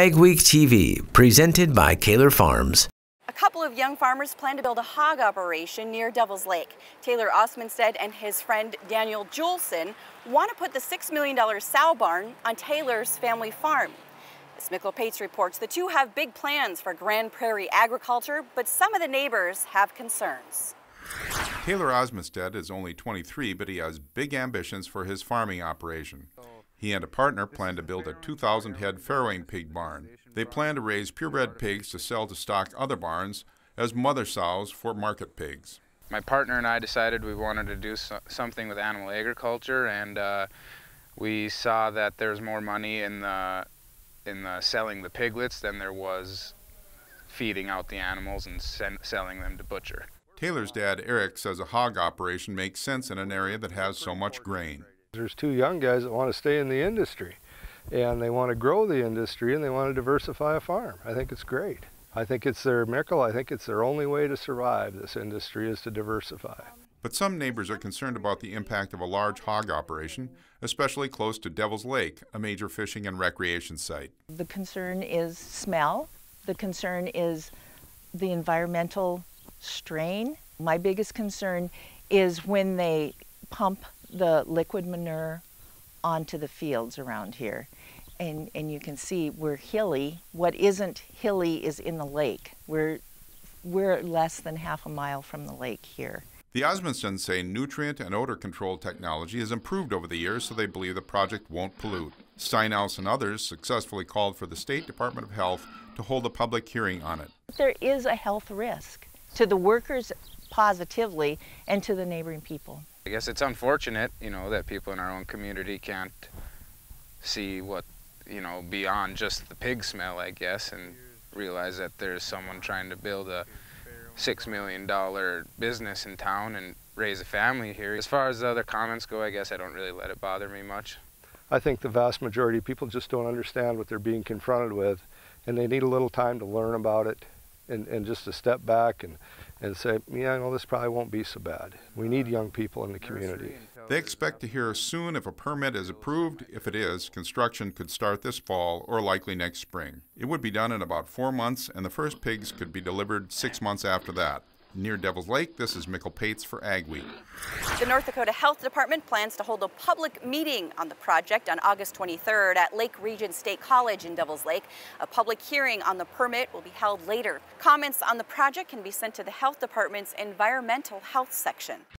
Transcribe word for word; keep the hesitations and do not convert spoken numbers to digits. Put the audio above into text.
AgweekTV, presented by Kaler Farms. A couple of young farmers plan to build a hog operation near Devil's Lake. Taylor Aasmundstad and his friend Daniel Julson want to put the six million dollar sow barn on Taylor's family farm. As Mikkel Pates reports, the two have big plans for Grand Prairie Agriculture, but some of the neighbors have concerns. Taylor Aasmundstad is only twenty-three, but he has big ambitions for his farming operation. He and a partner plan to build a two thousand head farrowing pig barn. They plan to raise purebred pigs to sell to stock other barns as mother sows for market pigs. My partner and I decided we wanted to do so something with animal agriculture, and uh, we saw that there's more money in the in the selling the piglets than there was feeding out the animals and selling them to butcher. Taylor's dad, Eric, says a hog operation makes sense in an area that has so much grain. There's two young guys that want to stay in the industry, and they want to grow the industry, and they want to diversify a farm. I think it's great. I think it's their, Mikkel, I think it's their only way to survive this industry is to diversify. But some neighbors are concerned about the impact of a large hog operation, especially close to Devil's Lake, a major fishing and recreation site. The concern is smell. The concern is the environmental strain. My biggest concern is when they pump the liquid manure onto the fields around here. And, and you can see we're hilly. What isn't hilly is in the lake. We're, we're less than half a mile from the lake here. The Aasmundstads say nutrient and odor control technology has improved over the years, so they believe the project won't pollute. Steinhaus and others successfully called for the State Department of Health to hold a public hearing on it. There is a health risk to the workers positively and to the neighboring people. I guess it's unfortunate, you know, that people in our own community can't see what, you know, beyond just the pig smell, I guess, and realize that there's someone trying to build a six million dollar business in town and raise a family here. As far as the other comments go, I guess I don't really let it bother me much. I think the vast majority of people just don't understand what they're being confronted with, and they need a little time to learn about it and, and just to step back and, and say, yeah, no, this probably won't be so bad. We need young people in the community. They expect to hear soon if a permit is approved. If it is, construction could start this fall or likely next spring. It would be done in about four months, and the first pigs could be delivered six months after that. Near Devil's Lake, this is Mikkel Pates for AgWeek. The North Dakota Health Department plans to hold a public meeting on the project on August twenty-third at Lake Region State College in Devil's Lake. A public hearing on the permit will be held later. Comments on the project can be sent to the Health Department's Environmental Health section.